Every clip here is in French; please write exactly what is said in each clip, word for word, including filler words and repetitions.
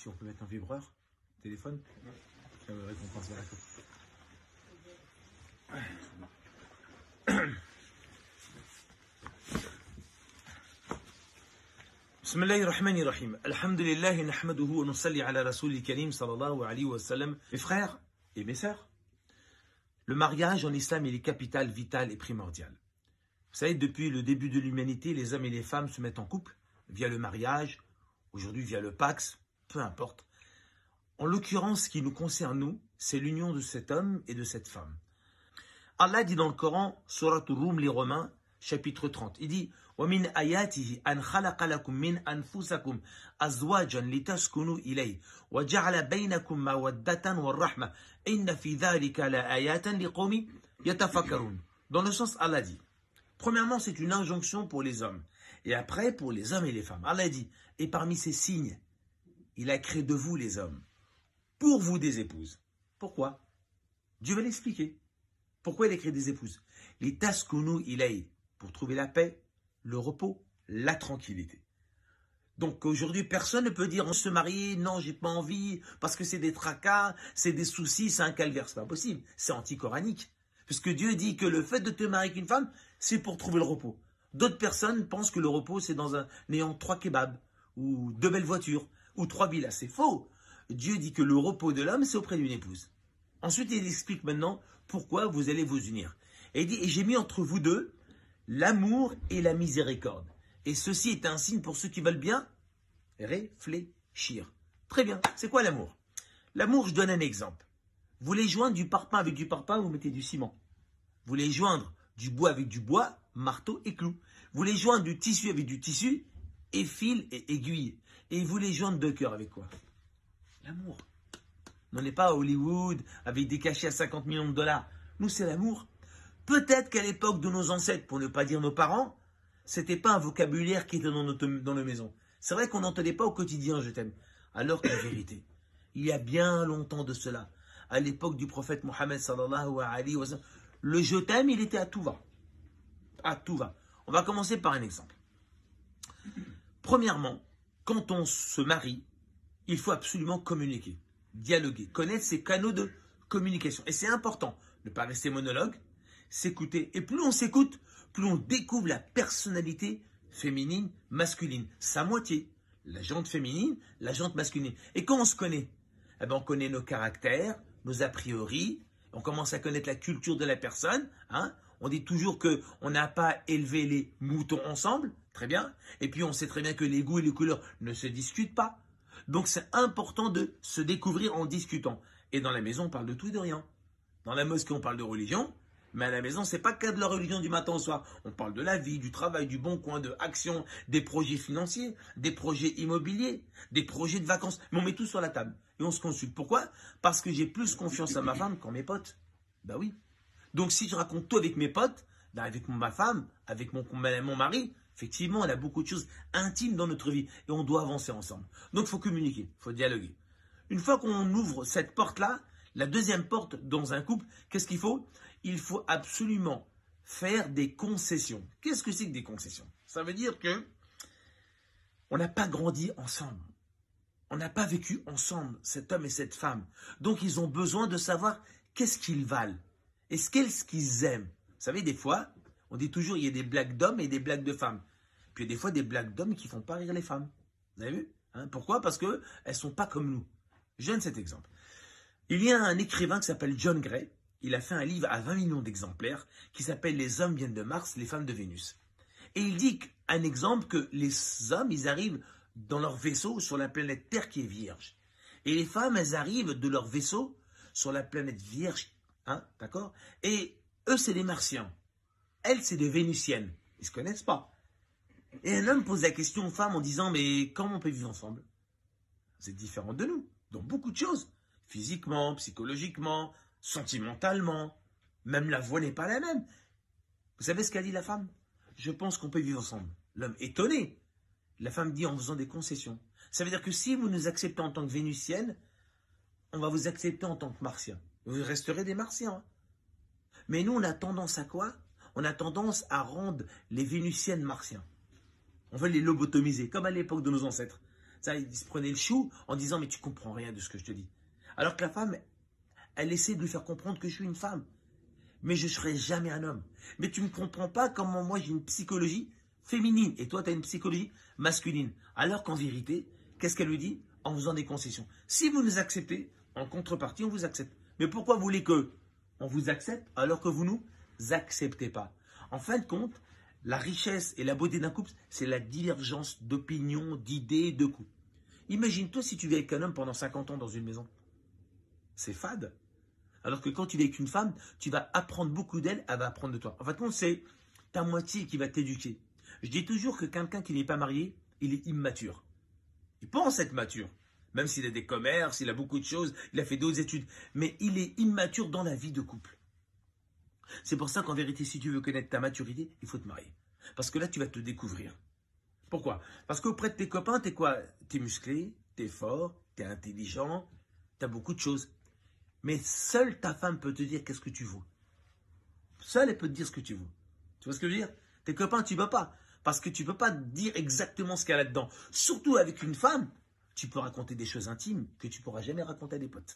Si on peut mettre un vibreur, téléphone, ça me récompense vers la coupe. بسم الله الرحمن الرحيم الحمد لله نحمده ونصلي على رسول الكريم صلى الله عليه وسلم. Mes frères et mes sœurs, le mariage en islam il est capital, vital et primordial. Vous savez, depuis le début de l'humanité, les hommes et les femmes se mettent en couple via le mariage, aujourd'hui via le Pax, peu importe. En l'occurrence, ce qui nous concerne nous, c'est l'union de cet homme et de cette femme. Allah dit dans le Coran, Surat Rum les Romains, chapitre trente, il dit وَمِنْ آيَاتِهِ أَنْ خَلَقَ لَكُم مِّنْ أَنفُسَكُمْ أَزْوَاجًا لِتَسْكُنُوا إِلَيْهِ وَجَعَلَ بَيْنَكُم مَّوَدَّةً وَالرَّحْمَةً إِنَّ فِي ذَلِكَ لَآيَاتًا لِقَوْمٍ يَتَفَكَّرُونَ. Dans le sens, Allah dit, premièrement, c'est une injonction pour les hommes, et après pour les hommes et les femmes. Allah dit, et parmi ces signes, il a créé de vous les hommes, pour vous des épouses. Pourquoi? Dieu va l'expliquer. Pourquoi il a créé des épouses? Les taskunu ilay, pour trouver la paix, le repos, la tranquillité. Donc aujourd'hui, personne ne peut dire on se marie, non, j'ai pas envie, parce que c'est des tracas, c'est des soucis, c'est un calvaire. C'est pas possible, c'est anti-coranique. Puisque Dieu dit que le fait de te marier avec une femme, c'est pour trouver le repos. D'autres personnes pensent que le repos, c'est dans un ayant trois kebabs, ou deux belles voitures, ou trois villas. C'est faux. Dieu dit que le repos de l'homme, c'est auprès d'une épouse. Ensuite, il explique maintenant pourquoi vous allez vous unir. Et il dit, et j'ai mis entre vous deux l'amour et la miséricorde. Et ceci est un signe pour ceux qui veulent bien réfléchir. Très bien. C'est quoi l'amour? L'amour, je donne un exemple. Vous voulez joindre du parpaing avec du parpaing, vous mettez du ciment. Vous voulez joindre du bois avec du bois, marteau et clou. Vous voulez joindre du tissu avec du tissu, et fil et aiguille. Et vous voulez joindre deux cœurs avec quoi? L'amour. On n'est pas à Hollywood avec des cachets à cinquante millions de dollars. Nous, c'est l'amour. Peut-être qu'à l'époque de nos ancêtres, pour ne pas dire nos parents, c'était pas un vocabulaire qui était dans notre dans nos maisons. C'est vrai qu'on n'entendait pas au quotidien je t'aime. Alors qu'en vérité, il y a bien longtemps de cela, à l'époque du prophète Mohammed sallallahu alayhi wa sallam, le je t'aime, il était à tout va. À tout va. On va commencer par un exemple. Premièrement, quand on se marie, il faut absolument communiquer, dialoguer, connaître ses canaux de communication. Et c'est important, ne pas rester monologue, s'écouter. Et plus on s'écoute, plus on découvre la personnalité féminine, masculine, sa moitié, la jante féminine, la jante masculine. Et quand on se connaît, eh ben on connaît nos caractères, nos a priori, on commence à connaître la culture de la personne. Hein. On dit toujours qu'on n'a pas élevé les moutons ensemble, très bien. Et puis on sait très bien que les goûts et les couleurs ne se discutent pas. Donc c'est important de se découvrir en discutant. Et dans la maison, on parle de tout et de rien. Dans la mosquée, on parle de religion. Mais à la maison, c'est pas que de la religion du matin au soir. On parle de la vie, du travail, du bon coin, de action, des projets financiers, des projets immobiliers, des projets de vacances. Mais on met tout sur la table et on se consulte. Pourquoi? Parce que j'ai plus confiance à ma femme qu'en mes potes. Ben oui. Donc si je raconte tout avec mes potes, ben avec ma femme, avec mon, mon mari, effectivement, on a beaucoup de choses intimes dans notre vie et on doit avancer ensemble. Donc il faut communiquer, il faut dialoguer. Une fois qu'on ouvre cette porte-là, la deuxième porte dans un couple, qu'est-ce qu'il faut? Il faut absolument faire des concessions. Qu'est-ce que c'est que des concessions? Ça veut dire que on n'a pas grandi ensemble. On n'a pas vécu ensemble, cet homme et cette femme. Donc, ils ont besoin de savoir qu'est-ce qu'ils valent. Et qu'est-ce qu'ils aiment. Vous savez, des fois, on dit toujours il y a des blagues d'hommes et des blagues de femmes. Puis, il y a des fois, des blagues d'hommes qui ne font pas rire les femmes. Vous avez vu? Hein? Pourquoi? Parce qu'elles ne sont pas comme nous. Je donne cet exemple. Il y a un écrivain qui s'appelle John Gray. Il a fait un livre à vingt millions d'exemplaires qui s'appelle « Les hommes viennent de Mars, les femmes de Vénus ». Et il dit un exemple que les hommes, ils arrivent dans leur vaisseau sur la planète Terre qui est vierge. Et les femmes, elles arrivent de leur vaisseau sur la planète vierge. Hein, d'accord? Et eux, c'est des martiens. Elles, c'est des vénusiennes. Ils ne se connaissent pas. Et un homme pose la question aux femmes en disant « Mais comment on peut vivre ensemble ?» C'est différent de nous, dans beaucoup de choses. Physiquement, psychologiquement, sentimentalement, même la voix n'est pas la même. Vous savez ce qu'a dit la femme? Je pense qu'on peut vivre ensemble. L'homme étonné. La femme dit en faisant des concessions. Ça veut dire que si vous nous acceptez en tant que vénusienne, on va vous accepter en tant que martien. Vous resterez des martiens. Mais nous, on a tendance à quoi? On a tendance à rendre les vénusiennes martiens. On veut les lobotomiser, comme à l'époque de nos ancêtres. Ça, il se prenait le chou en disant, mais tu comprends rien de ce que je te dis. Alors que la femme, elle essaie de lui faire comprendre que je suis une femme. Mais je ne serai jamais un homme. Mais tu ne comprends pas comment moi j'ai une psychologie féminine et toi tu as une psychologie masculine. Alors qu'en vérité, qu'est-ce qu'elle lui dit? En faisant des concessions. Si vous nous acceptez, en contrepartie, on vous accepte. Mais pourquoi vous voulez que on vous accepte alors que vous ne nous acceptez pas? En fin de compte, la richesse et la beauté d'un couple, c'est la divergence d'opinions, d'idées, de goûts. Imagine-toi si tu vis avec un homme pendant cinquante ans dans une maison. C'est fade. Alors que quand tu vis avec une femme, tu vas apprendre beaucoup d'elle, elle va apprendre de toi. En fin de compte, c'est ta moitié qui va t'éduquer. Je dis toujours que quelqu'un qui n'est pas marié, il est immature. Il pense être mature, même s'il a des commerces, il a beaucoup de choses, il a fait d'autres études. Mais il est immature dans la vie de couple. C'est pour ça qu'en vérité, si tu veux connaître ta maturité, il faut te marier. Parce que là, tu vas te découvrir. Pourquoi? Parce qu'auprès de tes copains, t'es quoi? T'es musclé, t'es fort, t'es intelligent, t'as beaucoup de choses. Mais seule ta femme peut te dire qu'est-ce que tu vaux. Seule, elle peut te dire ce que tu vaux. Tu vois ce que je veux dire? Tes copains, tu ne peux pas. Parce que tu ne peux pas dire exactement ce qu'il y a là-dedans. Surtout avec une femme, tu peux raconter des choses intimes que tu ne pourras jamais raconter à des potes.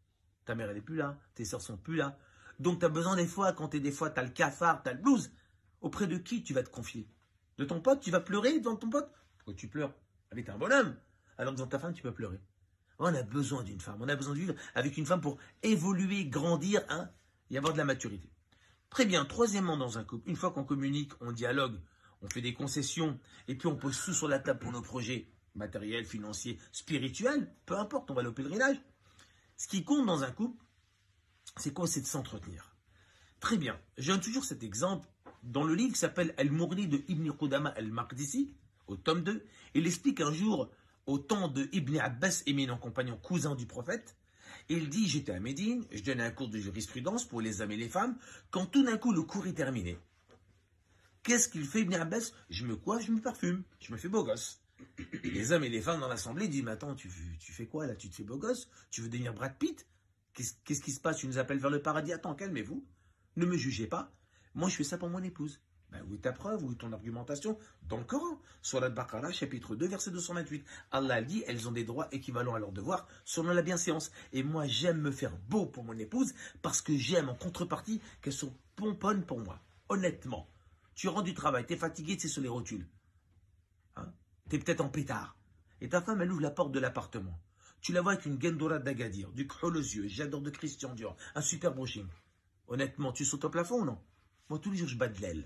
Ta mère, elle n'est plus là. Tes soeurs sont plus là. Donc, tu as besoin des fois, quand tu es des fois, tu as le cafard, tu as le blues. Auprès de qui tu vas te confier? De ton pote? Tu vas pleurer devant ton pote? Pourquoi tu pleures? Allez, t'es un bonhomme. Alors que devant ta femme, tu peux pleurer. On a besoin d'une femme, on a besoin de vivre avec une femme pour évoluer, grandir hein, et avoir de la maturité. Très bien, troisièmement dans un couple, une fois qu'on communique, on dialogue, on fait des concessions et puis on pose tout sur la table pour nos projets matériels, financiers, spirituels, peu importe, on va aller au pèlerinage. Ce qui compte dans un couple, c'est quoi? C'est de s'entretenir. Très bien, je donne toujours cet exemple dans le livre qui s'appelle Al-Mourni de Ibn Qudama al-Maqdisi, au tome deux. Il explique un jour au temps de Ibn Abbas, éminent compagnon, cousin du prophète, il dit, j'étais à Médine, je donnais un cours de jurisprudence pour les hommes et les femmes, quand tout d'un coup le cours est terminé. Qu'est-ce qu'il fait Ibn Abbas? Je me coiffe, je me parfume, je me fais beau gosse. Les hommes et les femmes dans l'assemblée disent, mais attends, tu, tu fais quoi là? Tu te fais beau gosse? Tu veux devenir Brad Pitt? Qu'est-ce qu'est-ce qui se passe? Tu nous appelles vers le paradis? Attends, calmez-vous, ne me jugez pas, moi je fais ça pour mon épouse. Ben, où est ta preuve, où est ton argumentation? Dans le Coran, Surat Baqara, chapitre deux, verset deux cent vingt-huit. Allah dit, elles ont des droits équivalents à leurs devoirs selon la bienséance. Et moi, j'aime me faire beau pour mon épouse parce que j'aime en contrepartie qu'elles sont pomponnes pour moi. Honnêtement, tu rentres du travail, tu es fatigué, tu es sur les rotules. Hein? Tu es peut-être en pétard. Et ta femme, elle ouvre la porte de l'appartement. Tu la vois avec une gendora d'Agadir, du creux aux yeux, j'adore de Christian Dior, un super brushing. Honnêtement, tu sautes au plafond ou non? Moi, tous les jours, je bats de l'aile.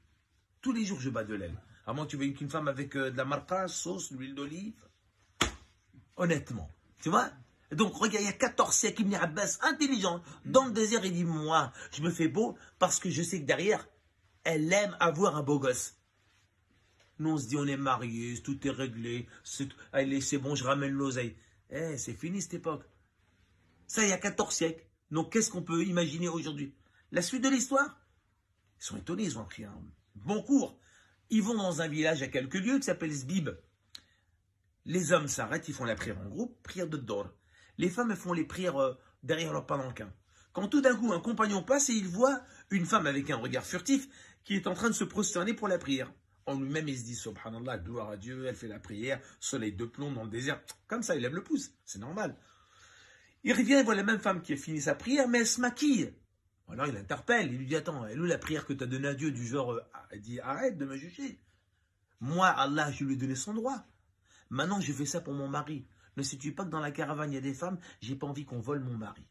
Tous les jours, je bats de l'aile. À moins que tu veux une femme avec euh, de la marca, sauce, l'huile d'olive. Honnêtement. Tu vois? Donc, regarde, il y a quatorze siècles, Ibn Abbas, intelligent, dans le désert, il dit, moi, je me fais beau parce que je sais que derrière, elle aime avoir un beau gosse. Nous, on se dit, on est mariés, tout est réglé, c'est allez, c'est bon, je ramène l'oseille. Eh, c'est fini cette époque. Ça, il y a quatorze siècles. Donc, qu'est-ce qu'on peut imaginer aujourd'hui? La suite de l'histoire? Ils sont étonnés, ils ont pris un bon cours. Ils vont dans un village à quelques lieues qui s'appelle Sbib. Les hommes s'arrêtent, ils font la prière en groupe, prière de Dor. Les femmes, elles font les prières euh, derrière leur palanquin. Quand tout d'un coup, un compagnon passe et il voit une femme avec un regard furtif qui est en train de se prosterner pour la prière. En lui-même, il se dit, subhanallah, gloire à Dieu, elle fait la prière, soleil de plomb dans le désert. Comme ça, il lève le pouce, c'est normal. Il revient, il voit la même femme qui a fini sa prière, mais elle se maquille. Alors il l'interpelle, il lui dit, attends, elle est où la prière que tu as donnée à Dieu, du genre, euh, elle dit, arrête de me juger. Moi, Allah, je lui ai donné son droit. Maintenant, je fais ça pour mon mari. Ne sais-tu pas que dans la caravane, il y a des femmes, j'ai pas envie qu'on vole mon mari.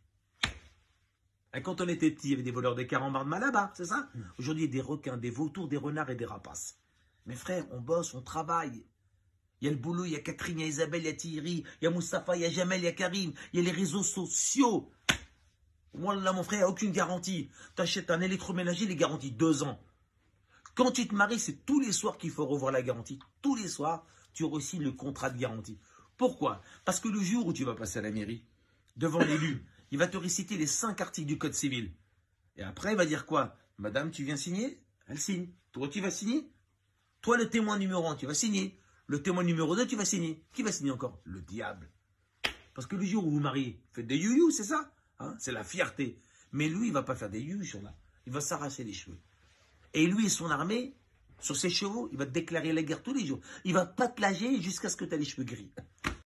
Et quand on était petit, il y avait des voleurs de carambars de Malabar, c'est ça? mmh. Aujourd'hui, il y a des requins, des vautours, des renards et des rapaces. Mes frères, on bosse, on travaille. Il y a le boulot, il y a Catherine, il y a Isabelle, il y a Thierry, il y a Moustapha, il y a Jamel, il y a Karim, il y a les réseaux sociaux. Moi, là, mon frère, il n'y a aucune garantie. Tu achètes un électroménager, il est garanti deux ans. Quand tu te maries, c'est tous les soirs qu'il faut revoir la garantie. Tous les soirs, tu auras aussi le contrat de garantie. Pourquoi? Parce que le jour où tu vas passer à la mairie, devant l'élu, il va te réciter les cinq articles du Code civil. Et après, il va dire quoi? Madame, tu viens signer? Elle signe. Toi, tu vas signer? Toi, le témoin numéro un, tu vas signer. Le témoin numéro deux, tu vas signer. Qui va signer encore? Le diable. Parce que le jour où vous mariez, faites des you-you, c'est ça? Hein, c'est la fierté. Mais lui, il ne va pas faire des you sur là. Il va s'arracher les cheveux. Et lui et son armée, sur ses chevaux, il va te déclarer la guerre tous les jours. Il va pas te lâcher jusqu'à ce que tu aies les cheveux gris.